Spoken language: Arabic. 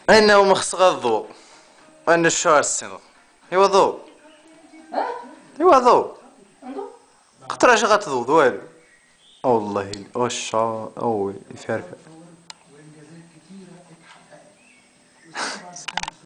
انه ما خص غير الضوء، ان الشعر السنغ ايوا ضوء. ايوا ضوء قطرة اش غتضوض والو. والله الشعر اوي يفرفر.